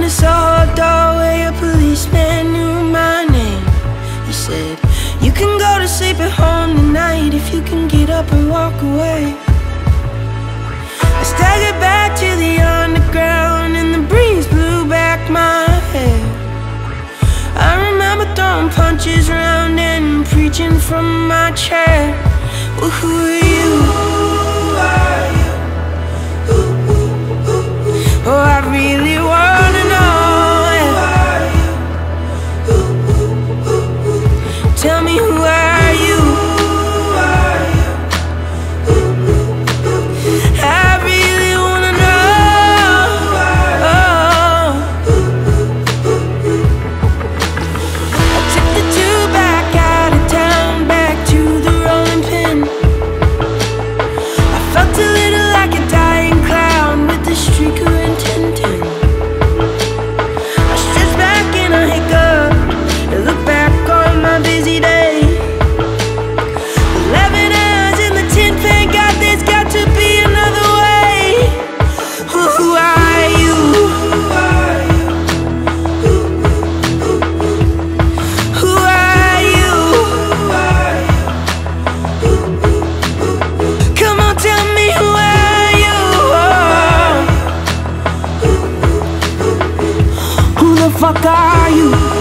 the Soho doorway, a policeman knew my name. He said, you can go to sleep at home tonight if you can get up and walk away. I staggered back to the underground and the breeze blew back my hair. I remember throwing punches around and preaching from my chair. Well, who are you? Oh, I really wanna know. Tell me, who are you? I really wanna know. I took the tube back out of town, back to the rolling pin. I felt a little like a dying clown with a streak of Rin Tin Tin. I stretched back and I hiccupped and looked back on my busy day. 11 hours in the tin pan, God, there's got to be another way. Who are you? Who are you? Come on, tell me, who are you? Who the fuck are you?